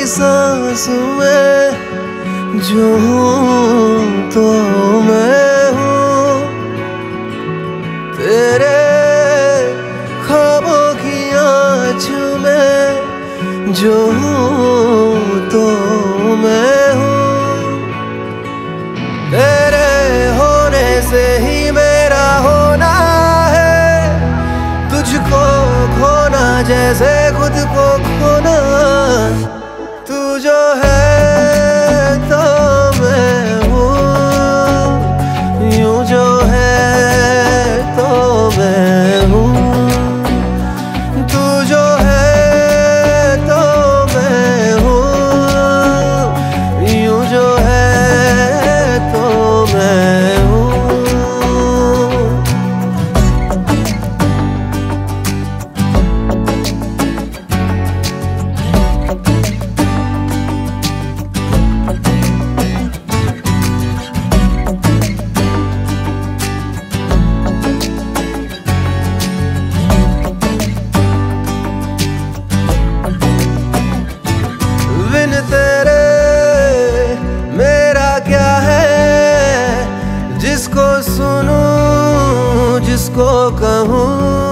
सांस में जो हूँ तो मैं हूँ, तेरे ख्वाबों की आँच में जो हूँ तो मैं हूँ, तेरे होने से ही मेरा होना है, तुझको खोना जैसे खुद को खोना। तू जो है तो मैं हूँ, यूं जो है तो मैं हूँ, तू जो है तो मैं हूँ, यूं जो है तो मैं हूँ। बिन तेरे मेरा क्या है, जिसको सुनूं जिसको कहूँ,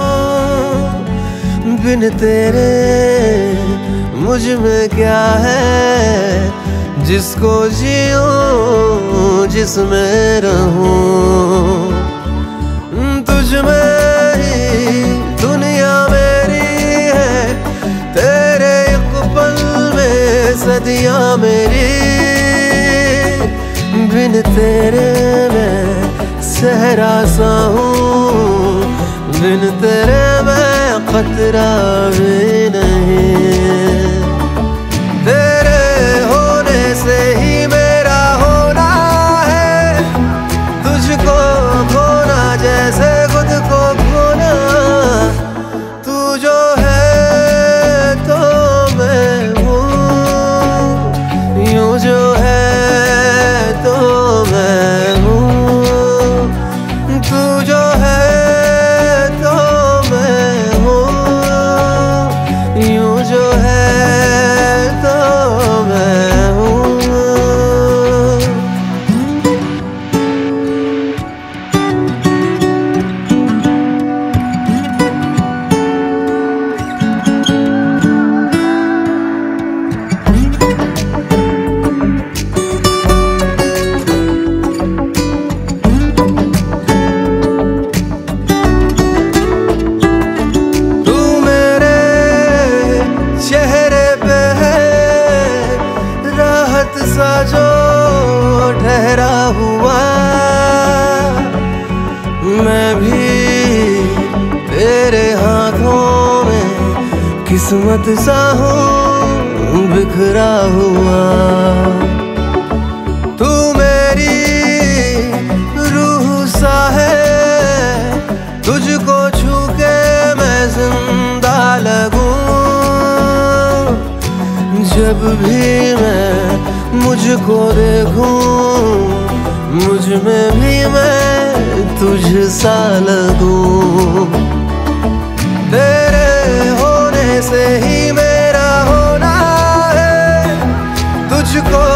बिन तेरे मुझ में क्या है, जिसको जीऊं जिसमें रहूं। तुझ में ही दुनिया मेरी है, तेरे एक पल में सदियां मेरी, बिन तेरे मैं सहरा सा हूँ, बिन तेरे मैं खतरा भी नहीं। तेरे होने से ही मेरा होना है, तुझको खोना जैसे खुद को खोना। तू जो है तो मैं हूँ, यूं जो है तो मैं हूँ, तू जो है तो मैं हूँ, यूं जो है तो मैं हूँ। तू मेरे चेहरे पे है राहत सा जो ठहरा हुआ, मैं भी तेरे हाथों में किस्मत सा हूँ बिखरा हुआ। तू मेरी रूह सा है, तुझको छू के मैं जिंदा लगूं। जब भी मैं मुझको देखूं, मुझ में भी मैं तुझ सा लगूं। तेरे होने से ही मेरा होना है, तुझको